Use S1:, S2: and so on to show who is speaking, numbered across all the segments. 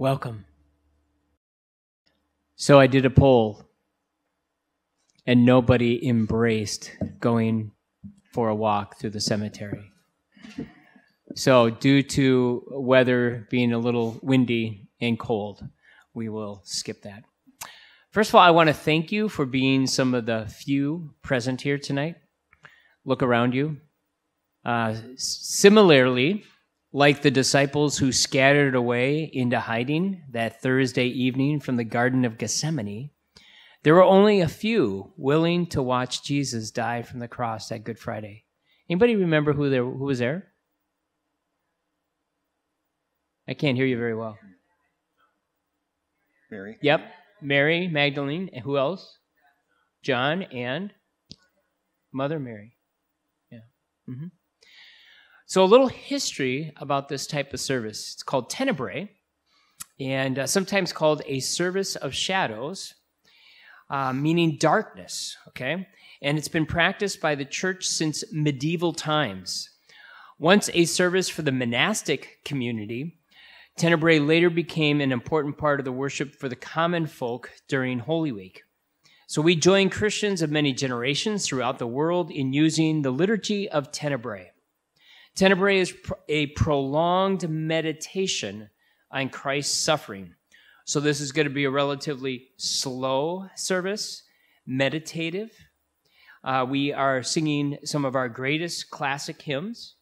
S1: Welcome. So I did a poll, and nobody embraced going for a walk through the cemetery. So due to weather being a little windy and cold, we will skip that. First of all, I want to thank you for being some of the few present here tonight. Look around you. Similarly, like the disciples who scattered away into hiding that Thursday evening from the Garden of Gethsemane, there were only a few willing to watch Jesus die from the cross that Good Friday. Anybody remember who was there? I can't hear you very well.
S2: Mary.
S1: Yep, Mary Magdalene. And who else? John and Mother Mary. Yeah. Mm-hmm. So a little history about this type of service. It's called Tenebrae, and sometimes called a service of shadows, meaning darkness, okay? And it's been practiced by the church since medieval times. Once a service for the monastic community, Tenebrae later became an important part of the worship for the common folk during Holy Week. So we join Christians of many generations throughout the world in using the liturgy of Tenebrae. Tenebrae is a prolonged meditation on Christ's suffering. So this is going to be a relatively slow service, meditative. We are singing some of our greatest classic hymns,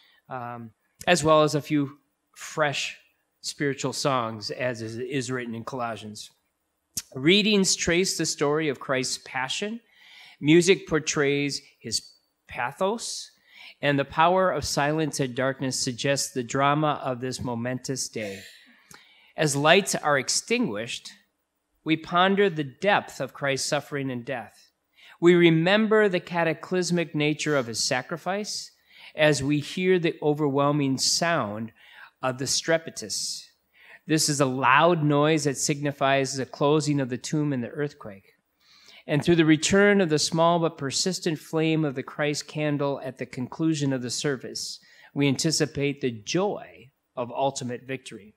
S1: as well as a few fresh spiritual songs, as is written in Colossians. Readings trace the story of Christ's passion. Music portrays his pathos. And the power of silence and darkness suggests the drama of this momentous day. As lights are extinguished, we ponder the depth of Christ's suffering and death. We remember the cataclysmic nature of his sacrifice as we hear the overwhelming sound of the strepitus. This is a loud noise that signifies the closing of the tomb in the earthquake. And through the return of the small but persistent flame of the Christ candle at the conclusion of the service, we anticipate the joy of ultimate victory.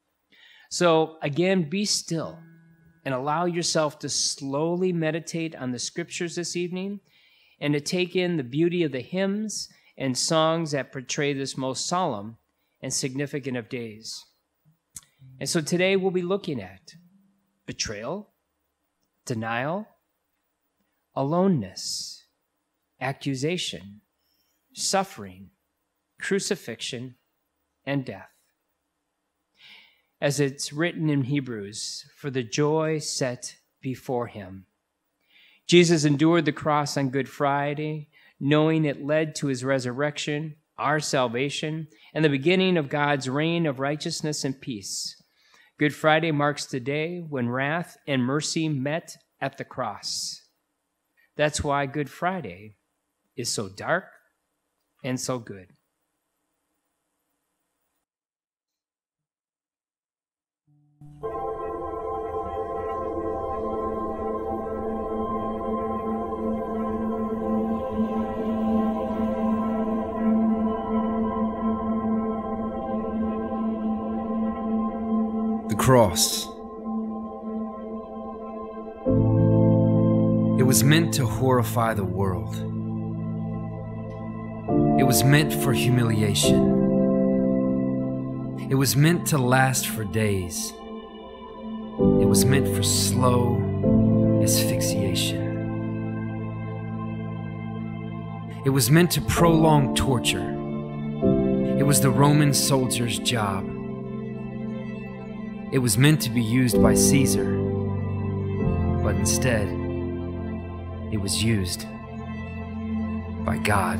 S1: So again, be still and allow yourself to slowly meditate on the scriptures this evening and to take in the beauty of the hymns and songs that portray this most solemn and significant of days. And so today we'll be looking at betrayal, denial, aloneness, accusation, suffering, crucifixion, and death. As it's written in Hebrews, for the joy set before him. Jesus endured the cross on Good Friday, knowing it led to his resurrection, our salvation, and the beginning of God's reign of righteousness and peace. Good Friday marks the day when wrath and mercy met at the cross. That's why Good Friday is so dark and so good.
S3: The cross. It was meant to horrify the world. It was meant for humiliation. It was meant to last for days. It was meant for slow asphyxiation. It was meant to prolong torture. It was the Roman soldier's job. It was meant to be used by Caesar, but instead, it was used by God.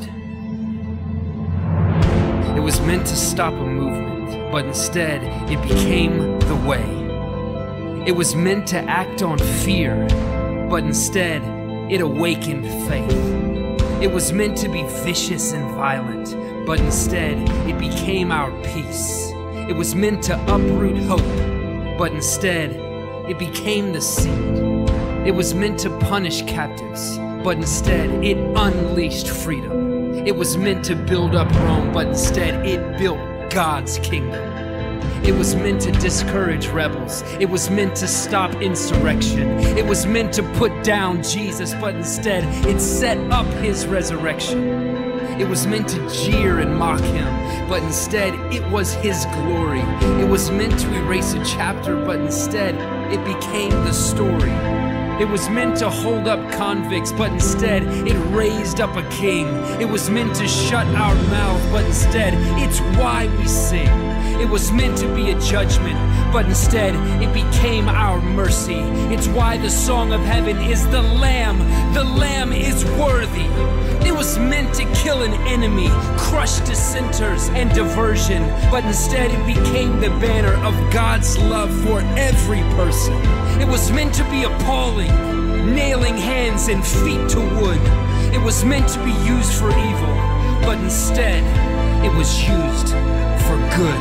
S3: It was meant to stop a movement, but instead it became the way. It was meant to act on fear, but instead it awakened faith. It was meant to be vicious and violent, but instead it became our peace. It was meant to uproot hope, but instead it became the seed. It was meant to punish captives, but instead it unleashed freedom. It was meant to build up Rome, but instead it built God's kingdom. It was meant to discourage rebels. It was meant to stop insurrection. It was meant to put down Jesus, but instead it set up his resurrection. It was meant to jeer and mock him, but instead it was his glory. It was meant to erase a chapter, but instead it became the story. It was meant to hold up convicts, but instead it raised up a king. It was meant to shut our mouth, but instead it's why we sing. It was meant to be a judgment, but instead it became our mercy. It's why the song of heaven is the Lamb. The Lamb is worthy. It was meant to kill an enemy, crush dissenters and diversion, but instead it became the banner of God's love for every person. It was meant to be appalling, nailing hands and feet to wood. It was meant to be used for evil, but instead it was used for good.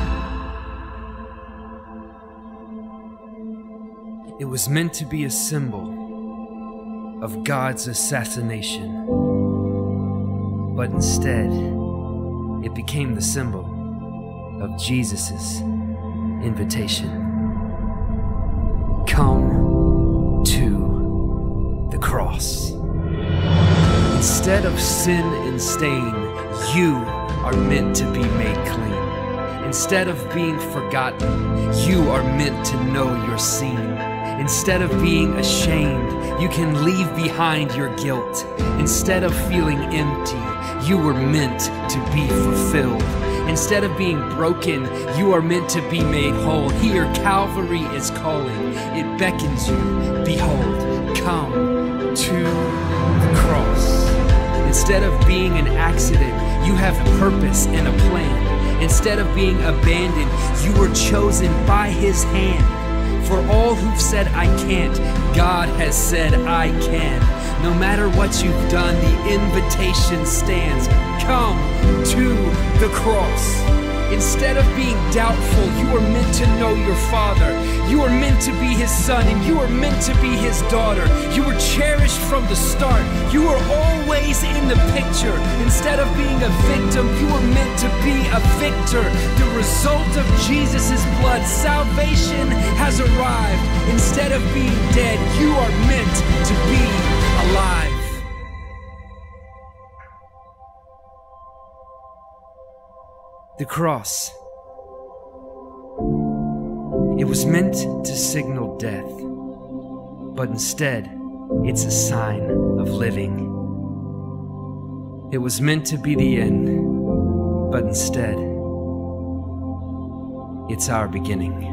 S3: It was meant to be a symbol of God's assassination, but instead it became the symbol of Jesus' invitation. Come to the cross. Instead of sin and stain, you are meant to be made clean. Instead of being forgotten, you are meant to know you're seen. Instead of being ashamed, you can leave behind your guilt. Instead of feeling empty, you were meant to be fulfilled. Instead of being broken, you are meant to be made whole. Here, Calvary is calling. It beckons you. Behold, come to the cross. Instead of being an accident, you have purpose and a plan. Instead of being abandoned, you were chosen by his hand. For all who've said I can't, God has said I can. No matter what you've done, the invitation stands. Come to the cross. Instead of being doubtful, you are meant to know your Father. You are meant to be his son, and you are meant to be his daughter. You were cherished from the start. You are always in the picture. Instead of being a victim, you are meant to be a victor. The result of Jesus' blood, salvation has arrived. Instead of being dead, you are meant to be alive. The cross. It was meant to signal death, but instead, it's a sign of living. It was meant to be the end, but instead, it's our beginning.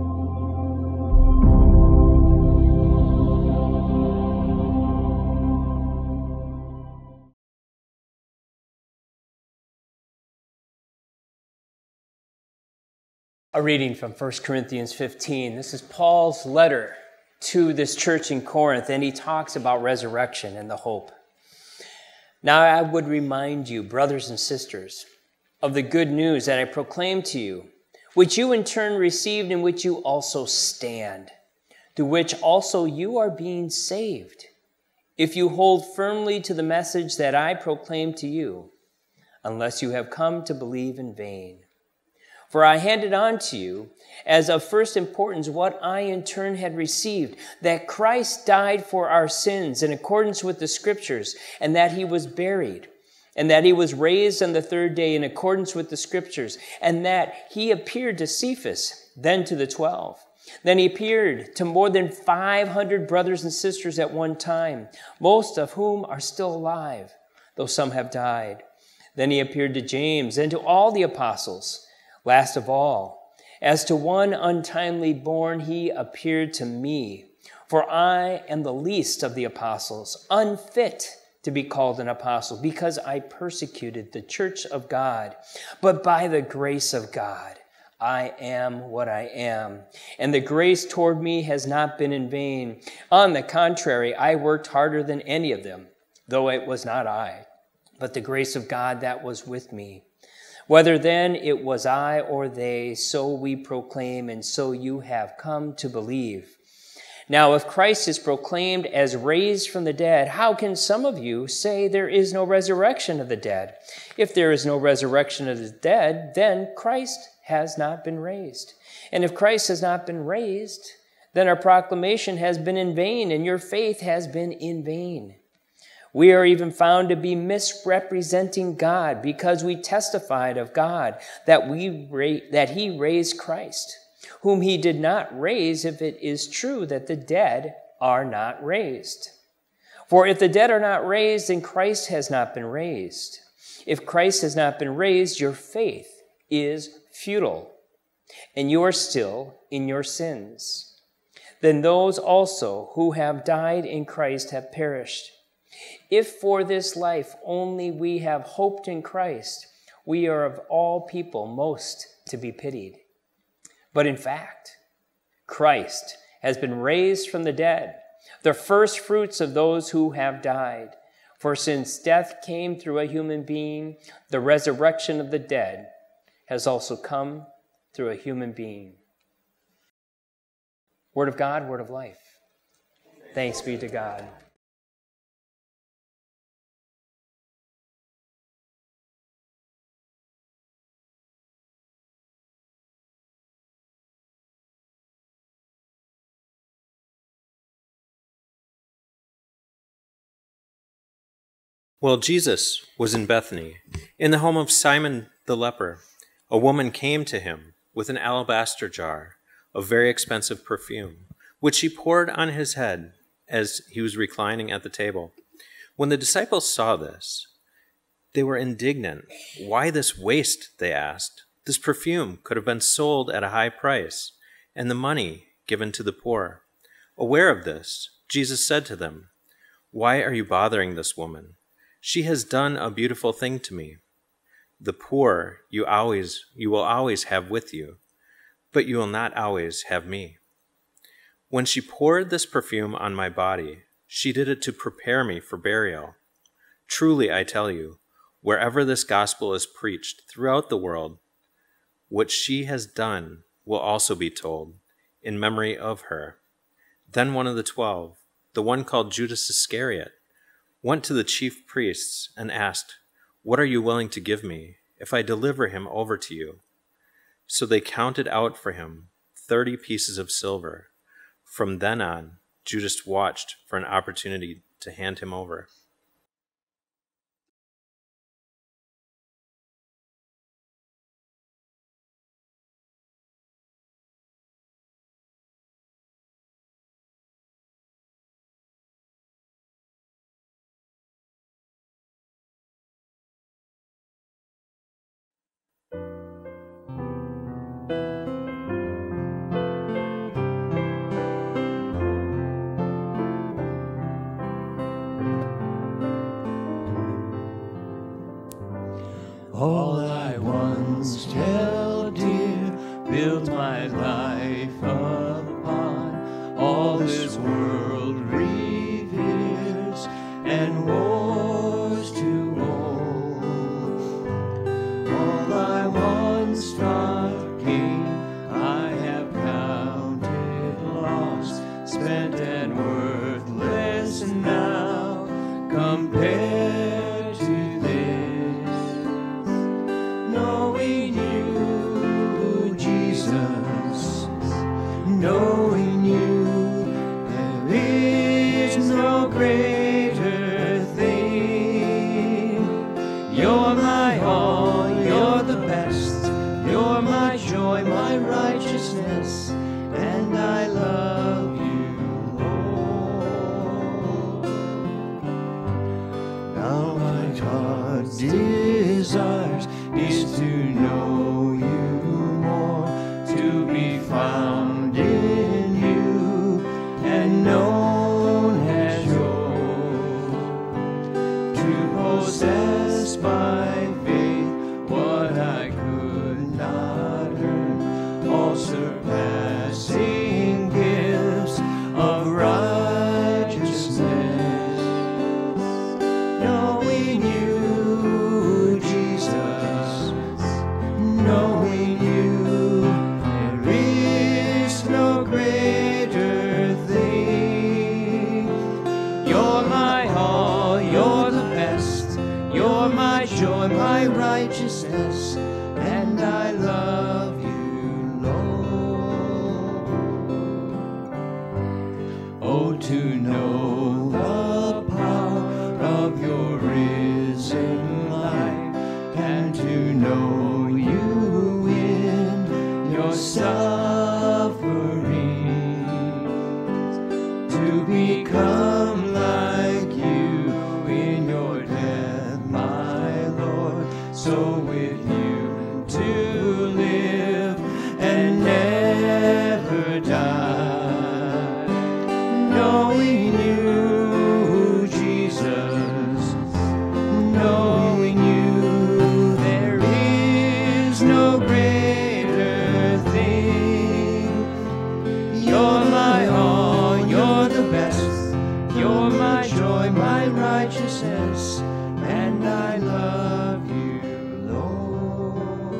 S1: A reading from 1 Corinthians 15. This is Paul's letter to this church in Corinth, and he talks about resurrection and the hope. Now I would remind you, brothers and sisters, of the good news that I proclaimed to you, which you in turn received, in which you also stand, through which also you are being saved, if you hold firmly to the message that I proclaimed to you, unless you have come to believe in vain. For I handed on to you, as of first importance, what I in turn had received, that Christ died for our sins in accordance with the Scriptures, and that he was buried, and that he was raised on the third day in accordance with the Scriptures, and that he appeared to Cephas, then to the 12. Then he appeared to more than 500 brothers and sisters at one time, most of whom are still alive, though some have died. Then he appeared to James and to all the apostles. Last of all, as to one untimely born, he appeared to me. For I am the least of the apostles, unfit to be called an apostle, because I persecuted the church of God. But by the grace of God, I am what I am. And the grace toward me has not been in vain. On the contrary, I worked harder than any of them, though it was not I, but the grace of God that was with me. Whether then it was I or they, so we proclaim, and so you have come to believe. Now, if Christ is proclaimed as raised from the dead, how can some of you say there is no resurrection of the dead? If there is no resurrection of the dead, then Christ has not been raised. And if Christ has not been raised, then our proclamation has been in vain, and your faith has been in vain. We are even found to be misrepresenting God because we testified of God that he raised Christ, whom he did not raise, if it is true that the dead are not raised. For if the dead are not raised, then Christ has not been raised. If Christ has not been raised, your faith is futile, and you are still in your sins. Then those also who have died in Christ have perished. If for this life only we have hoped in Christ, we are of all people most to be pitied. But in fact, Christ has been raised from the dead, the first fruits of those who have died. For since death came through a human being, the resurrection of the dead has also come through a human being. Word of God, word of life. Thanks be to God.
S2: While Jesus was in Bethany, in the home of Simon the leper, a woman came to him with an alabaster jar of very expensive perfume, which she poured on his head as he was reclining at the table. When the disciples saw this, they were indignant. "Why this waste?" they asked. "This perfume could have been sold at a high price, and the money given to the poor." Aware of this, Jesus said to them, "Why are you bothering this woman? She has done a beautiful thing to me. The poor you will always have with you, but you will not always have me. When she poured this perfume on my body, she did it to prepare me for burial. Truly, I tell you, wherever this gospel is preached throughout the world, what she has done will also be told in memory of her." Then one of the 12, the one called Judas Iscariot, went to the chief priests and asked, "What are you willing to give me if I deliver him over to you?" So they counted out for him 30 pieces of silver. From then on, Judas watched for an opportunity to hand him over.
S1: All I once held dear, built my life upon, all this world reveres and wars to hold. All I once thought gain, I have counted lost, spent and worthless now, compared to this. Knowing you, Jesus, knowing you, there is no greater thing. You're my all, you're the best, you're my joy, my righteousness, and I love you, Lord. Now my heart desires is to know you more, to be found in you and known as yours, to possess by faith what I could not earn, all surpassing gifts of righteousness. Knowing you, Jesus, knowing you, there is no greater thing. You're my all, you're the best, you're my joy, my righteousness, and I love you.
S4: to know the power of your risen life, and to know you in your sufferings, to become like you in your death, my Lord, so with you to live and never die, knowing you, Jesus, knowing you, there is no greater thing. You're my all, you're the best, you're my joy, my righteousness, and I love you, Lord.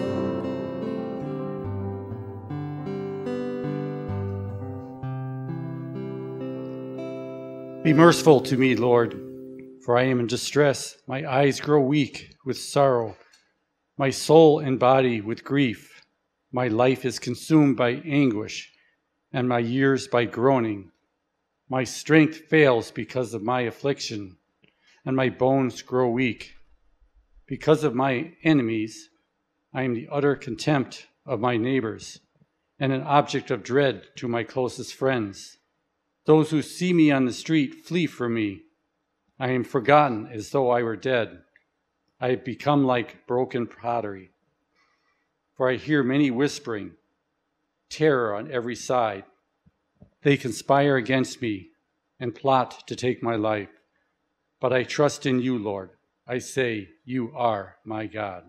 S5: Be merciful to me, Lord, for I am in distress. My eyes grow weak with sorrow, my soul and body with grief. My life is consumed by anguish, and my years by groaning. My strength fails because of my affliction, and my bones grow weak. Because of my enemies, I am the utter contempt of my neighbors, and an object of dread to my closest friends. Those who see me on the street flee from me. I am forgotten as though I were dead. I have become like broken pottery. For I hear many whispering, terror on every side. They conspire against me and plot to take my life. But I trust in you, Lord. I say, you are my God.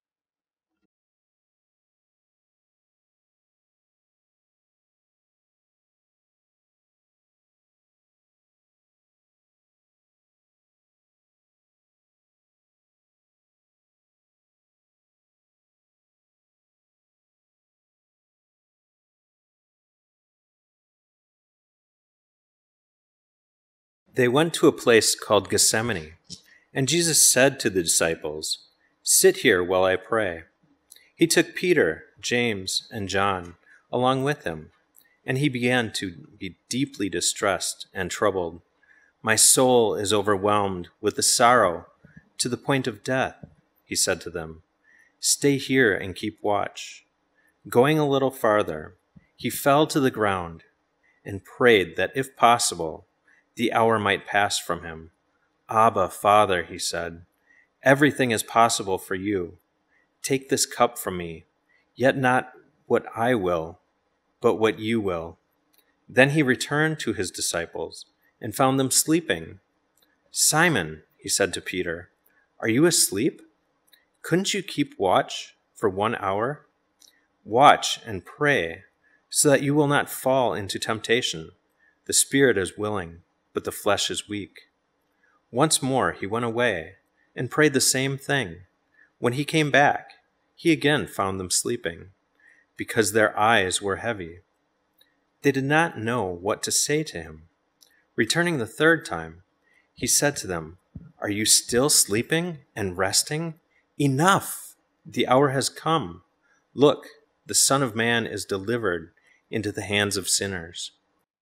S2: They went to a place called Gethsemane, and Jesus said to the disciples, "Sit here while I pray." He took Peter, James, and John along with him, and he began to be deeply distressed and troubled. "My soul is overwhelmed with the sorrow to the point of death," he said to them. "Stay here and keep watch." Going a little farther, he fell to the ground and prayed that, if possible, the hour might pass from him. "Abba, Father," he said, "everything is possible for you. Take this cup from me, yet not what I will, but what you will." Then he returned to his disciples and found them sleeping. "Simon," he said to Peter, "are you asleep? Couldn't you keep watch for 1 hour? Watch and pray, so that you will not fall into temptation. The spirit is willing, but the flesh is weak." Once more he went away and prayed the same thing. When he came back, he again found them sleeping, because their eyes were heavy. They did not know what to say to him. Returning the third time, he said to them, "Are you still sleeping and resting? Enough! The hour has come. Look, the Son of Man is delivered into the hands of sinners.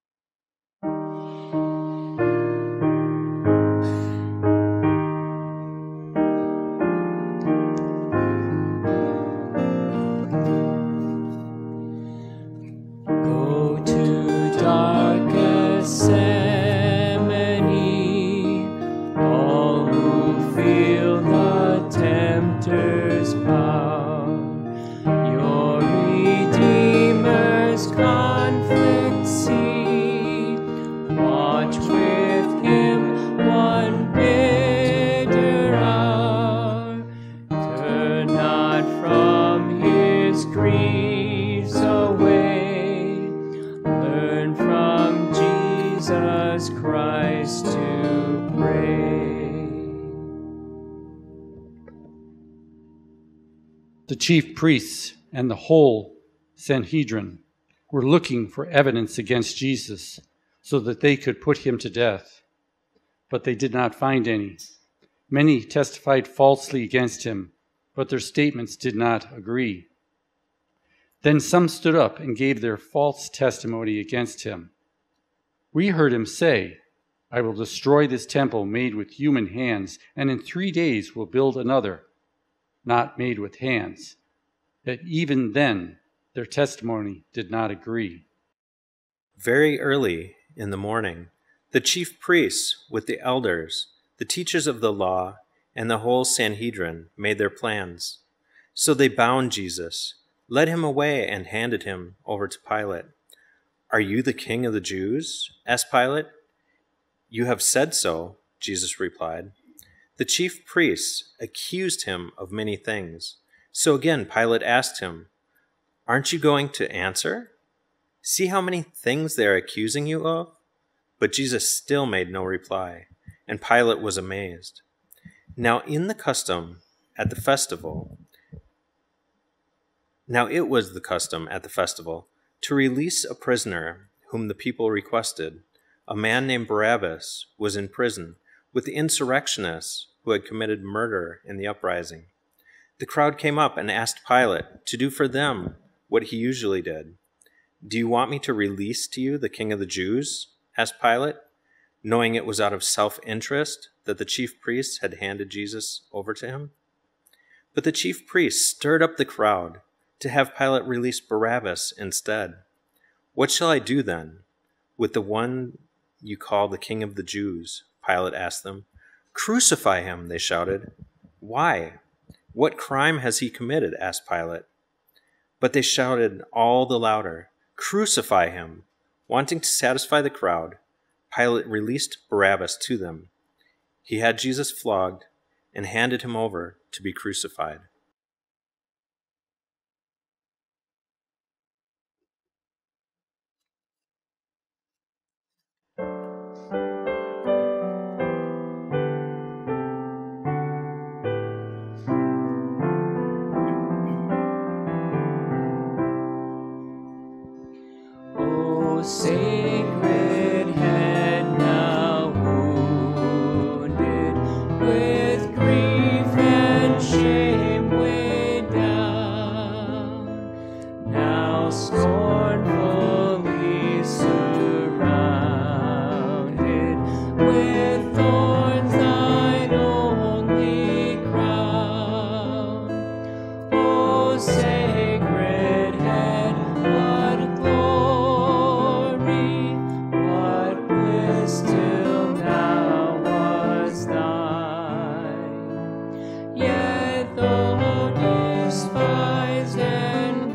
S4: Go to dark Gethsemane, all who feel the tempter's power. Your Redeemer's conflict see. Watch with him one bitter hour. Turn not from his griefs away. Learn from Jesus Christ to pray.
S5: The chief priests and the whole Sanhedrin were looking for evidence against Jesus so that they could put him to death, but they did not find any. Many testified falsely against him, but their statements did not agree. Then some stood up and gave their false testimony against him. We heard him say, I will destroy this temple made with human hands, and in 3 days will build another, not made with hands. Yet even then, their testimony did not agree.
S2: Very early in the morning, the chief priests with the elders, the teachers of the law, and the whole Sanhedrin made their plans. So they bound Jesus, led him away, and handed him over to Pilate. Are you the king of the Jews? Asked Pilate. You have said so, Jesus replied. The chief priests accused him of many things. So again, Pilate asked him, Aren't you going to answer? See how many things they are accusing you of? But Jesus still made no reply, and Pilate was amazed. Now it was the custom at the festival to release a prisoner whom the people requested. A man named Barabbas was in prison with the insurrectionists who had committed murder in the uprising. The crowd came up and asked Pilate to do for them what he usually did. Do you want me to release to you the king of the Jews? Asked Pilate, knowing it was out of self-interest that the chief priests had handed Jesus over to him. But the chief priests stirred up the crowd to have Pilate release Barabbas instead. What shall I do then with the one you call the king of the Jews? Pilate asked them. Crucify him, they shouted. Why? What crime has he committed? Asked Pilate. But they shouted all the louder, Crucify him! Wanting to satisfy the crowd, Pilate released Barabbas to them. He had Jesus flogged and handed him over to be crucified.
S4: Sacred head now wounded, with grief and shame weighed down, now scornfully surrounded with thorns, thine only crown. O sacred head, what glory, what bliss till now was thine. Yet though despised and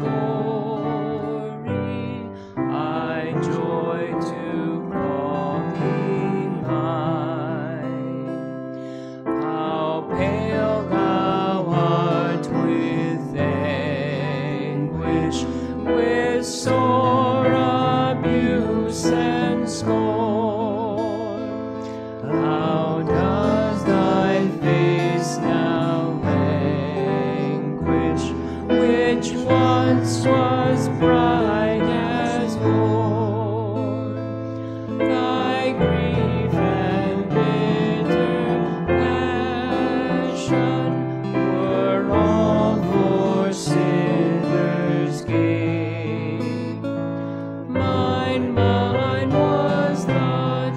S4: gory, I joy to call thee mine. How pale thou art with anguish, with sore abuse and scorn. How does thy face now languish, which once was bright as morn? Thy grief and bitter passion were all for sinners' gain. Mine was the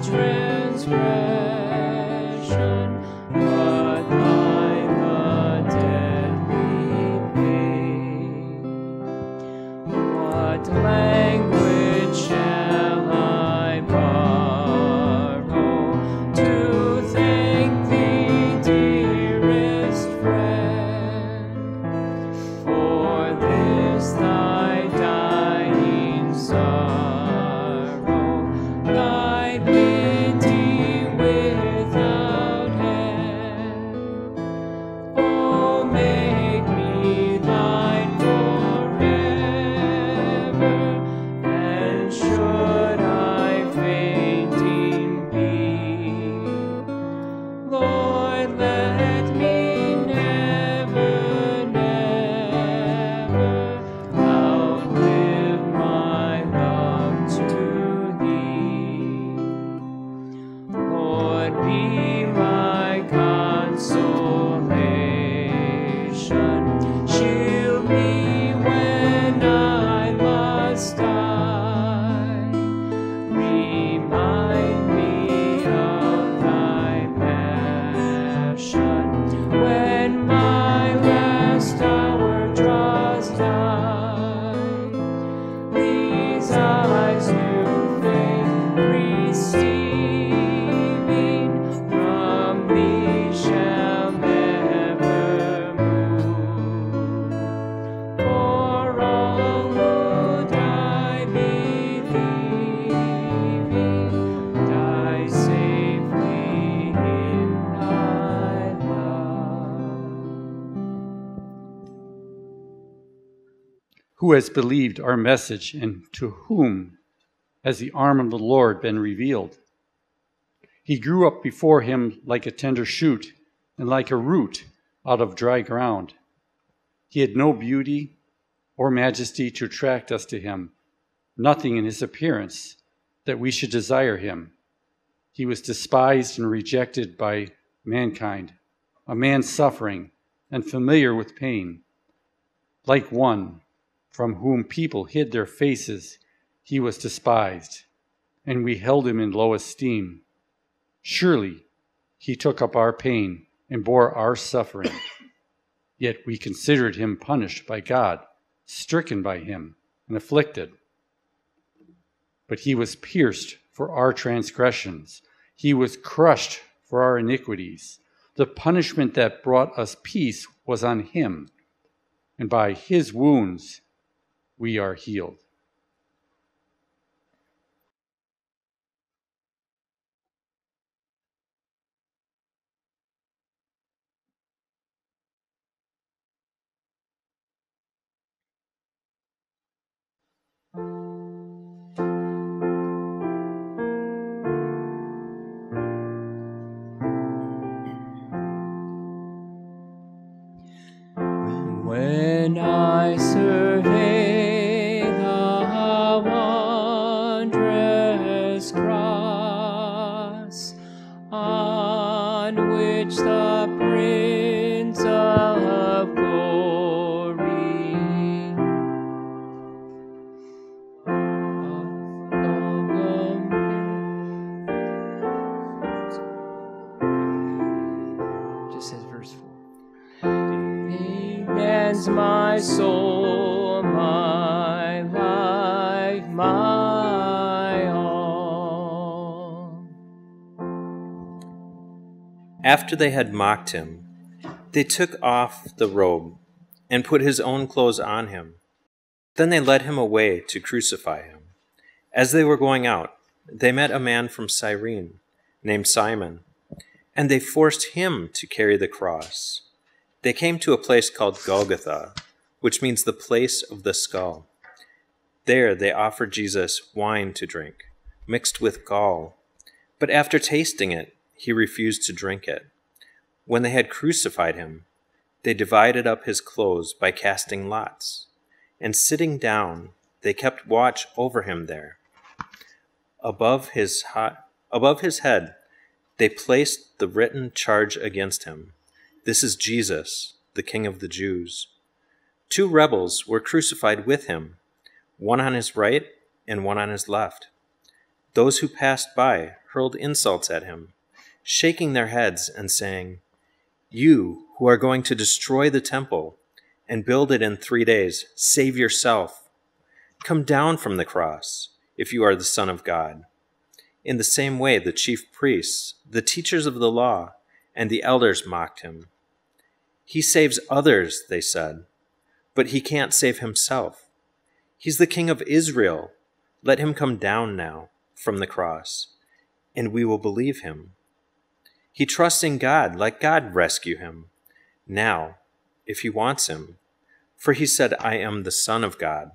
S4: transgression, but thine the deadly pain. What language shall I borrow to thank thee, dearest friend, for this thy dying sorrow, thy pity without end? Oh, make me thine forever, and should I fainting be, Lord, let me never, never outlive my love to thee.
S5: who has believed our message, and to whom has the arm of the Lord been revealed? He grew up before him like a tender shoot, and like a root out of dry ground. He had no beauty or majesty to attract us to him, nothing in his appearance that we should desire him. He was despised and rejected by mankind, a man suffering and familiar with pain. Like one from whom people hid their faces, he was despised, and we held him in low esteem. Surely he took up our pain and bore our suffering. Yet we considered him punished by God, stricken by him, and afflicted. But he was pierced for our transgressions. He was crushed for our iniquities. The punishment that brought us peace was on him, and by his wounds we are healed.
S4: When I survey the wondrous cross on which the Prince of Glory
S1: Just says verse 4.
S4: demands my soul, my life, my all.
S2: After they had mocked him, they took off the robe and put his own clothes on him. Then they led him away to crucify him. As they were going out, they met a man from Cyrene named Simon, and they forced him to carry the cross. They came to a place called Golgotha, which means the place of the skull. There they offered Jesus wine to drink, mixed with gall. But after tasting it, he refused to drink it. When they had crucified him, they divided up his clothes by casting lots. And sitting down, they kept watch over him there. Above his head, they placed the written charge against him: "This is Jesus, the King of the Jews." 2 rebels were crucified with him, one on his right and one on his left. Those who passed by hurled insults at him, shaking their heads and saying, "You who are going to destroy the temple and build it in 3 days, save yourself. Come down from the cross if you are the Son of God." In the same way, the chief priests, the teachers of the law, and the elders mocked him. "He saves others," they said, "but he can't save himself. He's the King of Israel. Let him come down now from the cross, and we will believe him. He trusts in God. Let God rescue him now, if he wants him. For he said, 'I am the Son of God.'"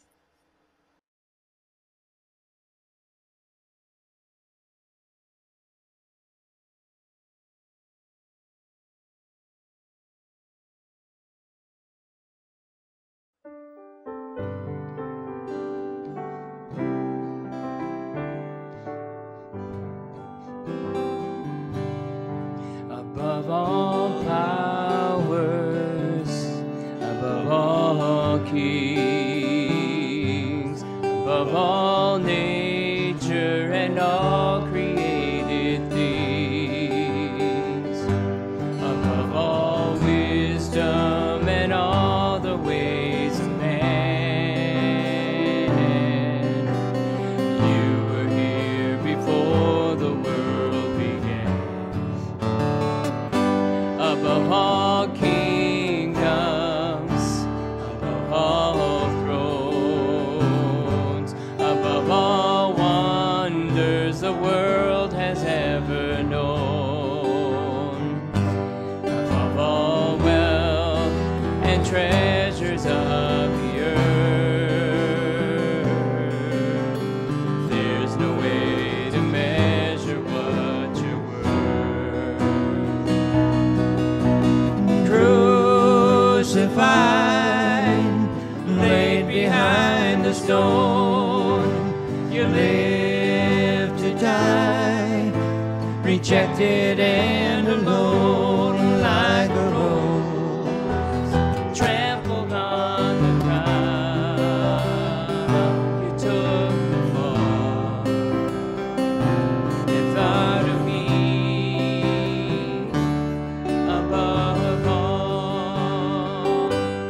S4: Above all powers, above all kings, above all nature and all created things, above all wisdom and all the ways of man, you were here before the world began. Above all kingdoms, above all thrones, above all wonders the world has ever known, above all wealth and treasures of the earth, rejected and alone like a rose, trampled on the ground. You took the fall and thought of me above all.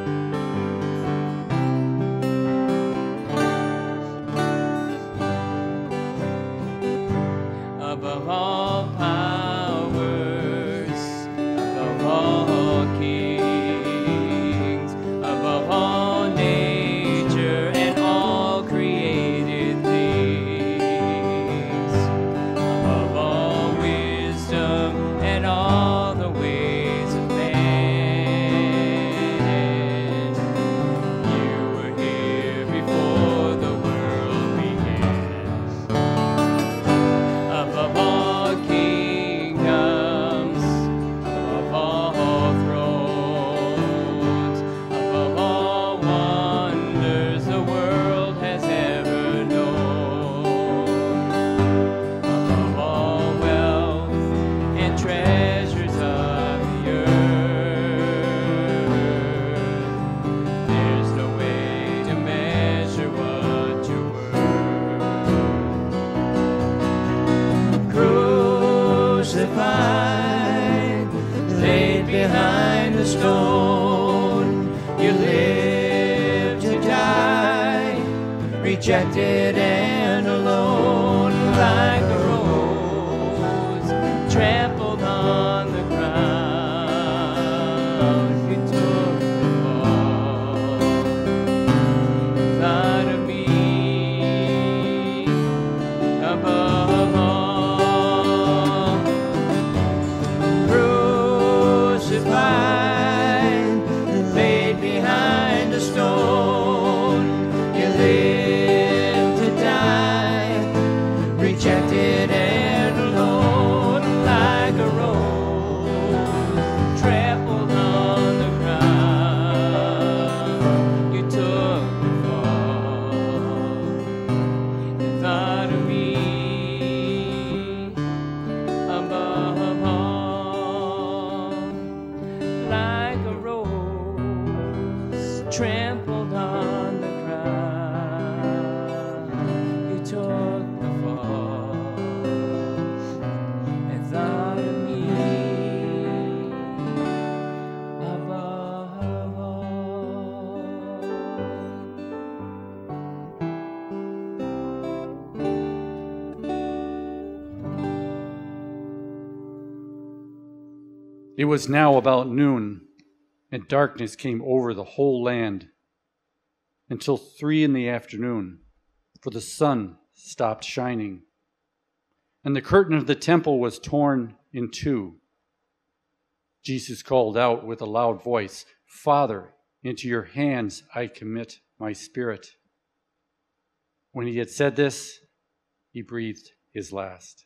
S4: Above all powers, above all kings, above all nature and all created things, above all wisdom and all the ways of man. You were here before the world began. Above all kingdoms, above all thrones, above all wonders the world has ever known, above all wealth and treasures of the earth, there's no way to measure what you're worth. Crucified, laid behind a stone, you lived to die, rejected and alone like a rose, trampled on the ground. You took the fall, thought of me above all. Crucified, laid behind a stone, you lived to die, rejected and alone like a rose, trampled on the ground. You took the fall and thought of me above all, like a rose trampled on the ground. You took the fall and thought of me above all.
S5: It was now about noon, and darkness came over the whole land until 3 in the afternoon, for the sun stopped shining, and the curtain of the temple was torn in two. Jesus called out with a loud voice, "Father, into your hands I commit my spirit." When he had said this, he breathed his last.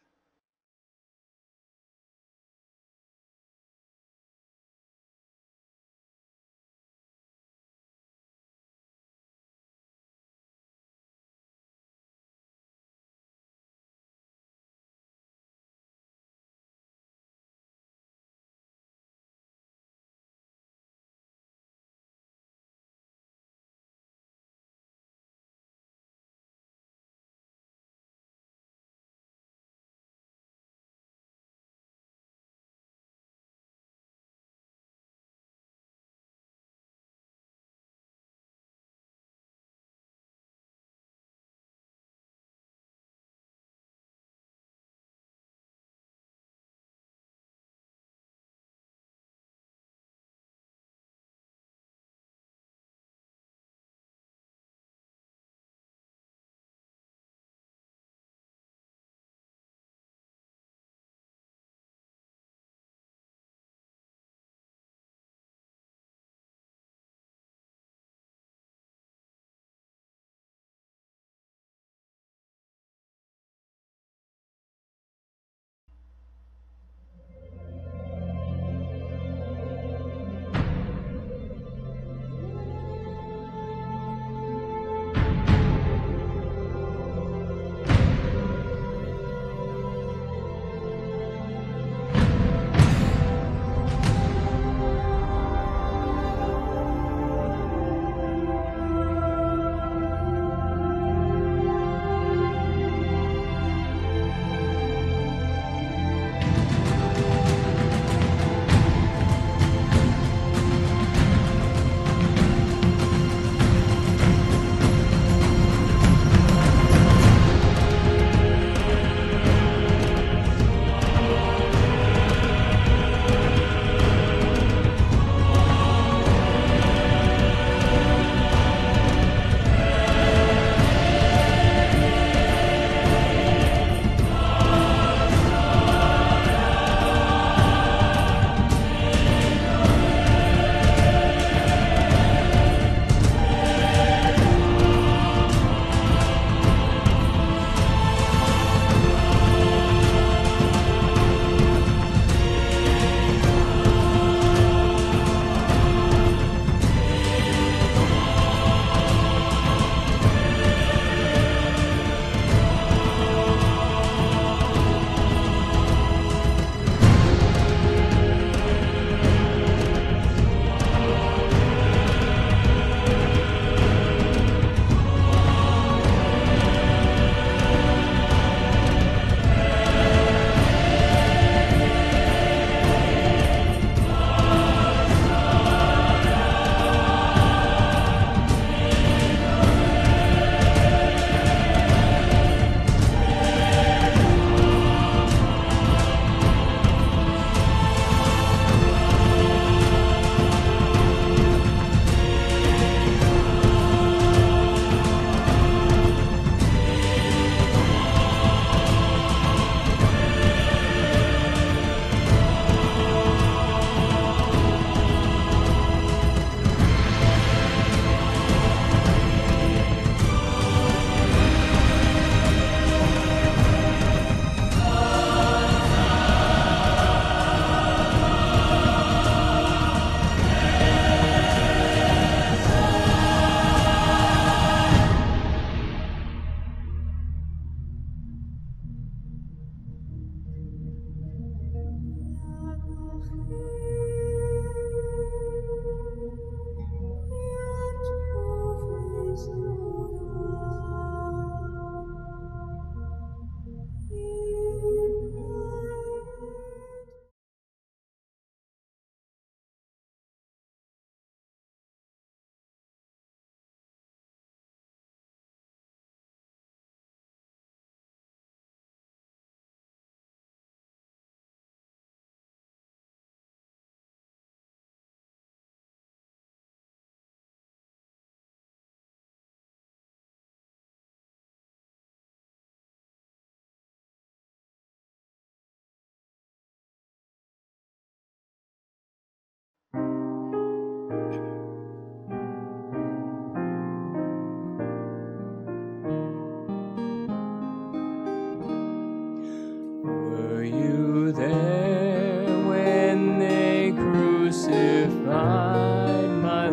S4: Were you there when they crucified my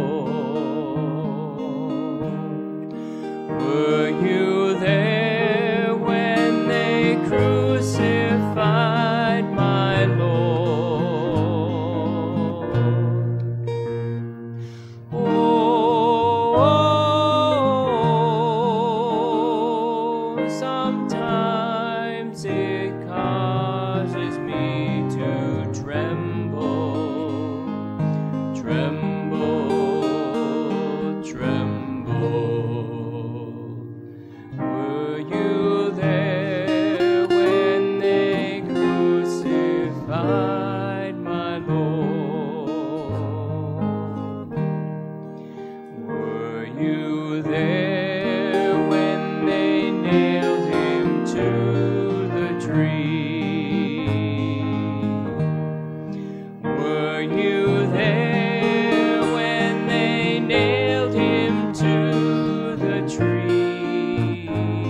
S4: Lord? Were you there when they crucified my Lord? Oh, sometimes it causes me to tremble, tremble, tremble. Were you there when they crucified my Lord? Were you there when they nailed him to the tree? Were you there when they nailed him to the tree?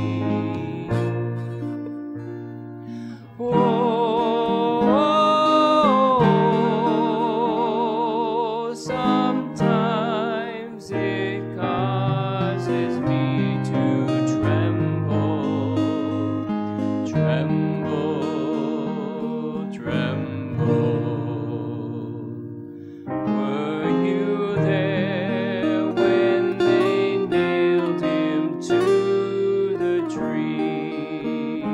S4: Oh, sometimes it causes me to tremble, tremble, tremble. Were you there when they nailed him to the tree?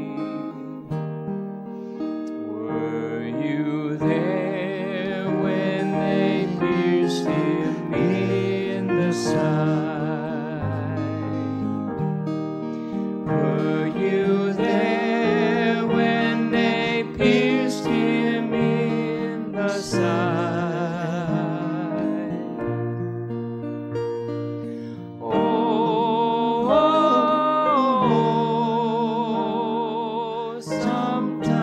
S4: Were you there when they pierced him in the side? Were you there when they pierced him in the side? Oh, sometimes